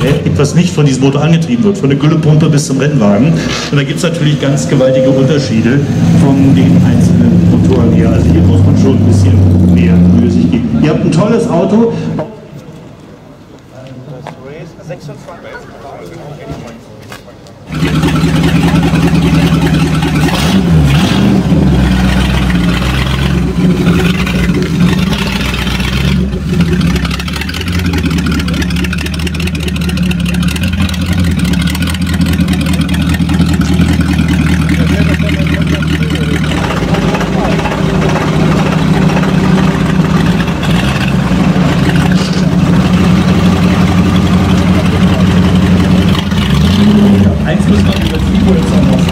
Gerät, was nicht von diesem Motor angetrieben wird, von der Güllepumpe bis zum Rennwagen. Und da gibt es natürlich ganz gewaltige Unterschiede von den einzelnen Motoren her. Also hier muss man schon ein bisschen mehr Mühe sich geben. Ihr habt ein tolles Auto. Eins muss man über FIBO jetzt auch noch